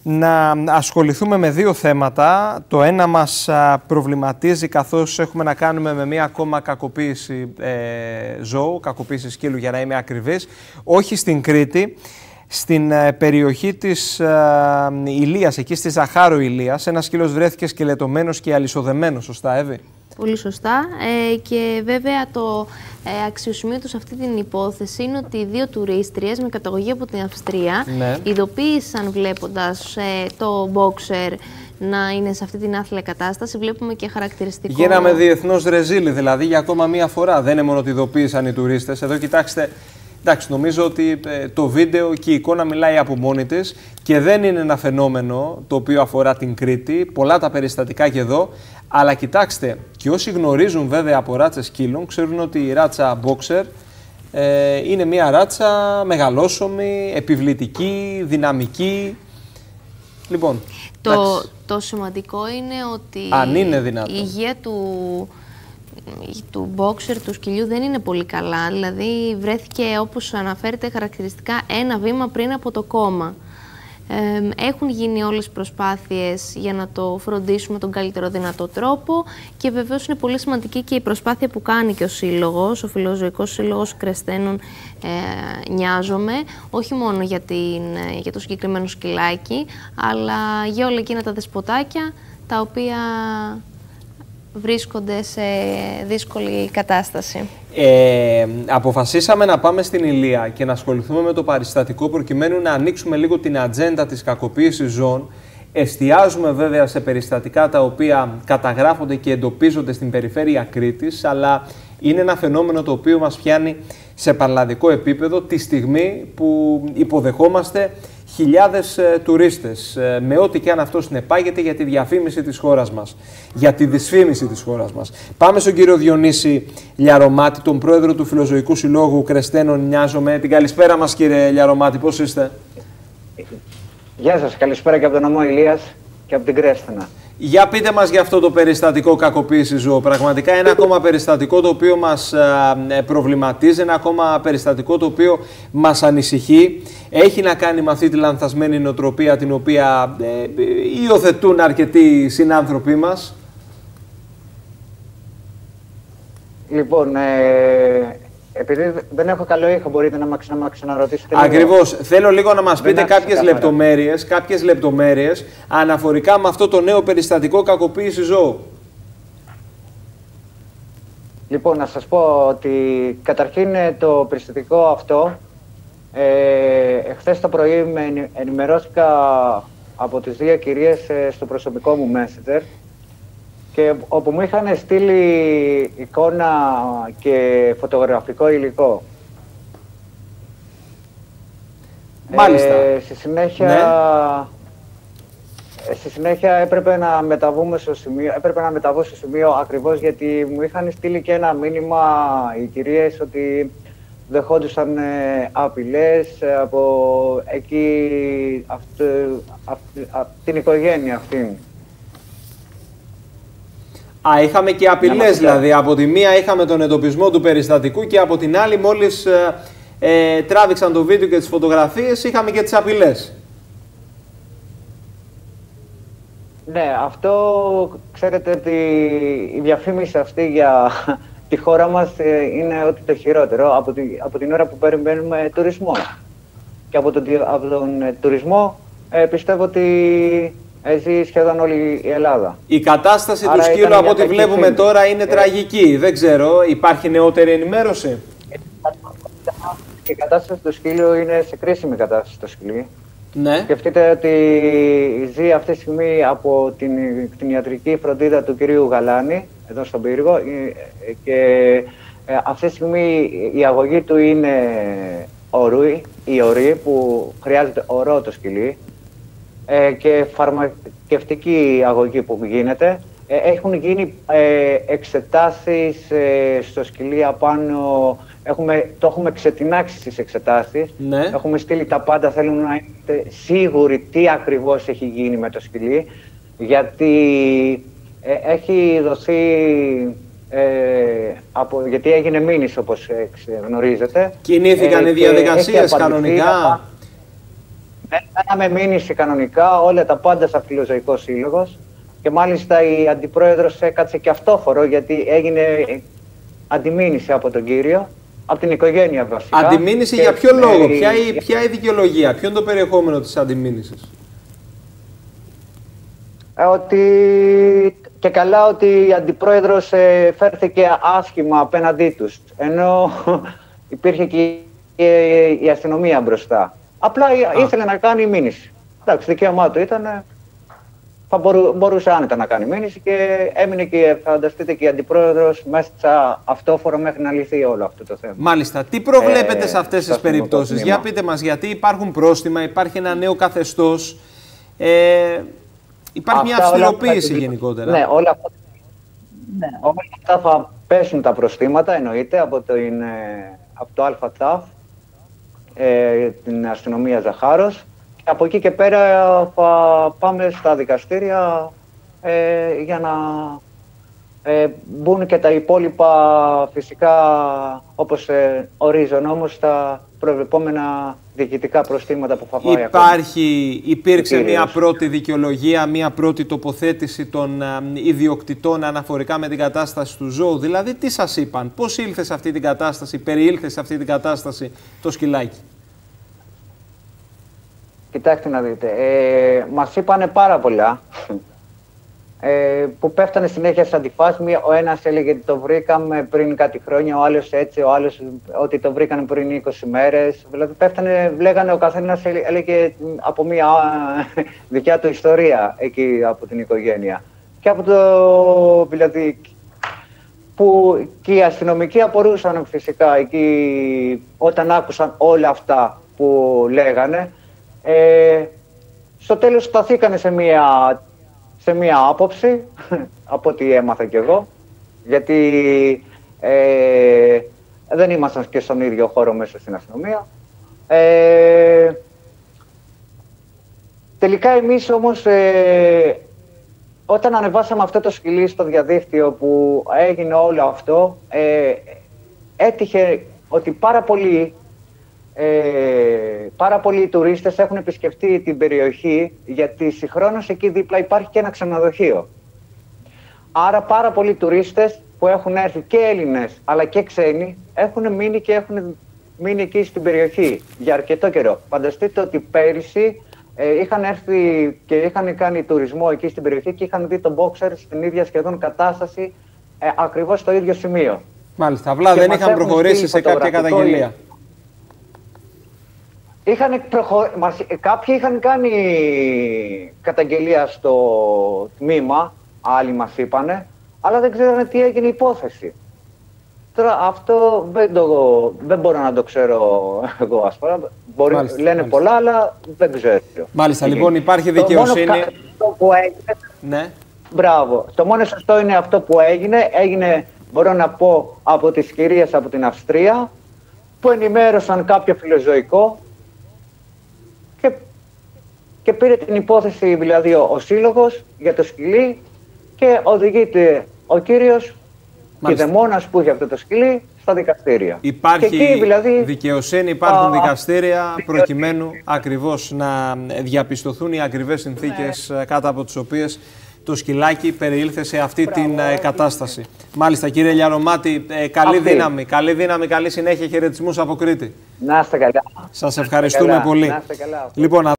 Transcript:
να ασχοληθούμε με δύο θέματα. Το ένα μας προβληματίζει καθώς έχουμε να κάνουμε με μία ακόμα κακοποίηση ζώου, κακοποίηση σκύλου για να είμαι ακριβής, όχι στην Κρήτη, στην περιοχή της Ηλίας, εκεί στη Ζαχάρο Ηλίας. Ένας σκύλος βρέθηκε σκελετωμένος και αλυσοδεμένος, σωστά Εύη? Πολύ σωστά. Και βέβαια το αξιοσημείωτο σε αυτή την υπόθεση είναι ότι οι δύο τουρίστριες με καταγωγή από την Αυστρία ειδοποίησαν βλέποντας το boxer να είναι σε αυτή την άθλια κατάσταση. Βλέπουμε και χαρακτηριστικό. Γίναμε διεθνώς ρεζίλοι δηλαδή για ακόμα μία φορά. Δεν είναι μόνο ότι ειδοποίησαν οι τουρίστες. Εδώ κοιτάξτε. Εντάξει, νομίζω ότι το βίντεο και η εικόνα μιλάει από μόνη της και δεν είναι ένα φαινόμενο το οποίο αφορά την Κρήτη. Πολλά τα περιστατικά και εδώ. Αλλά κοιτάξτε, και όσοι γνωρίζουν βέβαια από ράτσες σκύλων, ξέρουν ότι η ράτσα boxer είναι μια ράτσα μεγαλόσωμη, επιβλητική, δυναμική. Λοιπόν, το σημαντικό είναι ότι αν είναι δυνατόν, η υγεία του boxer, του σκυλιού, δεν είναι πολύ καλά. Δηλαδή βρέθηκε, όπως αναφέρεται χαρακτηριστικά, ένα βήμα πριν από το κόμμα. Έχουν γίνει όλες οι προσπάθειες για να το φροντίσουμε τον καλύτερο δυνατό τρόπο και βεβαίως είναι πολύ σημαντική και η προσπάθεια που κάνει και ο Σύλλογος, ο Φιλοζωικός Σύλλογος Κρεσθένων Νοιάζομαι, όχι μόνο για το συγκεκριμένο σκυλάκι, αλλά για όλα εκείνα τα δεσποτάκια τα οποία βρίσκονται σε δύσκολη κατάσταση. Αποφασίσαμε να πάμε στην Ηλία και να ασχοληθούμε με το περιστατικό προκειμένου να ανοίξουμε λίγο την ατζέντα της κακοποίησης ζώων. Εστιάζουμε βέβαια σε περιστατικά τα οποία καταγράφονται και εντοπίζονται στην περιφέρεια Κρήτης, αλλά είναι ένα φαινόμενο το οποίο μας πιάνει σε πανελλαδικό επίπεδο τη στιγμή που υποδεχόμαστε χιλιάδες τουρίστες, με ό,τι και αν αυτό συνεπάγεται για τη διαφήμιση της χώρας μας, για τη δυσφήμιση της χώρας μας. Πάμε στον κύριο Διονύση Λιαρωμάτη, τον πρόεδρο του Φιλοζωικού Συλλόγου Κρεσθένων Νοιάζομαι. Την καλησπέρα μας κύριε Λιαρωμάτη, πώς είστε? Γεια σας, καλησπέρα και από τον νομό Ηλίας και από την Κρέσθενα. Για πείτε μας για αυτό το περιστατικό κακοποίηση ζώου. Πραγματικά ένα ακόμα περιστατικό το οποίο μας προβληματίζει, ένα ακόμα περιστατικό το οποίο μας ανησυχεί. Έχει να κάνει με αυτή τη λανθασμένη νοοτροπία την οποία υιοθετούν αρκετοί συνάνθρωποι μας. Λοιπόν, επειδή δεν έχω καλό ήχο, μπορείτε να με ξαναρωτήσετε λίγο? Ακριβώς. Θέλω λίγο να μας πείτε κάποιες λεπτομέρειες αναφορικά με αυτό το νέο περιστατικό κακοποίηση ζώου. Λοιπόν, να σας πω ότι καταρχήν το περιστατικό αυτό, εχθές το πρωί ενημερώθηκα από τις δύο κυρίες στο προσωπικό μου Messenger, και όπου μου είχαν στείλει εικόνα και φωτογραφικό υλικό. Μάλιστα. Στη συνέχεια έπρεπε να μεταβώ στο σημείο ακριβώς γιατί μου είχαν στείλει και ένα μήνυμα οι κυρίες ότι δεχόντουσαν απειλές από εκεί, την οικογένεια αυτήν. Είχαμε και απειλές δηλαδή. Από τη μία είχαμε τον εντοπισμό του περιστατικού και από την άλλη μόλις τράβηξαν το βίντεο και τις φωτογραφίες είχαμε και τις απειλές. Ναι, αυτό ξέρετε ότι η διαφήμιση αυτή για τη χώρα μας είναι ότι το χειρότερο από την ώρα που περιμένουμε τουρισμό. Και από τον τουρισμό πιστεύω ότι ζει σχεδόν όλη η Ελλάδα. Η κατάσταση του σκύλου από ό,τι βλέπουμε τώρα είναι τραγική. Δεν ξέρω, υπάρχει νεότερη ενημέρωση? Η κατάσταση του σκύλου είναι σε κρίσιμη κατάσταση το σκυλί. Ναι. Σκεφτείτε ότι ζει αυτή τη στιγμή από την ιατρική φροντίδα του κυρίου Γαλάνη, εδώ στον Πύργο, και αυτή τη στιγμή η αγωγή του είναι ορή, που χρειάζεται ορό το σκυλί, και φαρμακευτική αγωγή που γίνεται. Έχουν γίνει εξετάσεις στο σκυλί απάνω, το έχουμε ξετινάξει στις εξετάσεις. Ναι. Έχουμε στείλει τα πάντα, θέλουμε να είστε σίγουροι τι ακριβώς έχει γίνει με το σκυλί, γιατί έχει δοθεί, γιατί έγινε μήνυση όπως γνωρίζετε. Κινήθηκαν οι διαδικασίες κανονικά? Κάναμε μήνυση κανονικά, όλα τα πάντα σαν φιλοζωικό σύλλογος. Και μάλιστα η αντιπρόεδρος έκατσε και αυτόφορο, γιατί έγινε αντιμήνυση από τον κύριο, από την οικογένεια βασικά. Αντιμήνυση για ποιο λόγο, ποια η δικαιολογία, ποιο είναι το περιεχόμενο της αντιμήνυσης? Και καλά ότι η αντιπρόεδρος φέρθηκε άσχημα απέναντί τους, ενώ υπήρχε και η αστυνομία μπροστά. Απλά ήθελε να κάνει μήνυση. Εντάξει, δικαίωμά του ήταν, μπορούσε άνετα να κάνει μήνυση και έμεινε και, φανταστείτε, και η αντιπρόεδρος μέσα αυτόφορο μέχρι να λυθεί όλο αυτό το θέμα. Μάλιστα. Τι προβλέπετε σε αυτές τις περιπτώσεις? Για πείτε μας, γιατί υπάρχουν πρόστιμα, υπάρχει ένα νέο καθεστώς, υπάρχει μια αυστηροποίηση γενικότερα. Ναι, όλα αυτά θα πέσουν τα προστήματα, εννοείται, από το ΑΤΑΦ, την αστυνομία Ζαχάρος. Και από εκεί και πέρα θα πάμε στα δικαστήρια για να μπουν και τα υπόλοιπα, φυσικά, όπως ορίζει ο νόμος, τα προβλεπόμενα διοικητικά προστήματα που θα φάει. Υπήρξε μια πρώτη δικαιολογία, μια πρώτη τοποθέτηση των ιδιοκτητών αναφορικά με την κατάσταση του ζώου? Δηλαδή, τι σας είπαν, πώς ήλθε σε αυτή την κατάσταση, περιήλθε σε αυτή την κατάσταση το σκυλάκι? Κοιτάξτε να δείτε, μας είπανε πάρα πολλά, που πέφτανε συνέχεια σε αντιφάσεις. Ο ένας έλεγε ότι το βρήκαμε πριν κάτι χρόνια, ο άλλος έτσι, ο άλλος ότι το βρήκανε πριν 20 μέρες. Δηλαδή πέφτανε, λέγανε, ο καθένας έλεγε από μια δικιά του ιστορία εκεί από την οικογένεια. Και από δηλαδή, που και οι αστυνομικοί απορούσαν φυσικά εκεί όταν άκουσαν όλα αυτά που λέγανε. Στο τέλος σταθήκανε σε μία άποψη, από ό,τι έμαθα κι εγώ, γιατί δεν ήμασταν και στον ίδιο χώρο μέσα στην αστυνομία. Τελικά εμείς όμως, όταν ανεβάσαμε αυτό το σκυλί στο διαδίκτυο που έγινε όλο αυτό, έτυχε ότι πάρα πολλοί τουρίστες έχουν επισκεφτεί την περιοχή, γιατί συγχρόνως εκεί δίπλα υπάρχει και ένα ξενοδοχείο. Άρα πάρα πολλοί τουρίστες που έχουν έρθει, και Έλληνες αλλά και ξένοι, έχουν μείνει εκεί στην περιοχή για αρκετό καιρό. Φανταστείτε ότι πέρυσι είχαν έρθει και είχαν κάνει τουρισμό εκεί στην περιοχή και είχαν δει τον boxer στην ίδια σχεδόν κατάσταση, ακριβώς στο ίδιο σημείο. Μάλιστα, απλά δεν είχαν προχωρήσει σε κάποια καταγγελία. Κάποιοι είχαν κάνει καταγγελία στο τμήμα, άλλοι μας είπανε, αλλά δεν ξέρανε τι έγινε η υπόθεση. Τώρα αυτό δεν μπορώ να το ξέρω εγώ ασφαλά. Λένε πολλά, αλλά δεν ξέρω. Μάλιστα, λοιπόν, υπάρχει δικαιοσύνη. Το που έγινε, ναι. Μπράβο. Το μόνο σωστό είναι αυτό που έγινε, μπορώ να πω, από τις κυρίες από την Αυστρία, που ενημέρωσαν κάποιο φιλοζωικό και πήρε την υπόθεση, δηλαδή ο σύλλογος για το σκυλί, και οδηγείται ο κύριος κηδεμόνας που είχε αυτό το σκυλί στα δικαστήρια. Υπάρχει εκεί, δηλαδή, δικαιοσύνη, υπάρχουν δικαστήρια προκειμένου ακριβώς να διαπιστωθούν οι ακριβές συνθήκες κάτω από τις οποίες το σκυλάκι περιήλθε σε αυτή την κατάσταση. Μάλιστα, κύριε Λιαρωμάτη, καλή δύναμη, καλή συνέχεια, χαιρετισμούς από Κρήτη. Να είστε καλά. Σας ευχαριστούμε πολύ. Να είστε καλά. Λοιπόν,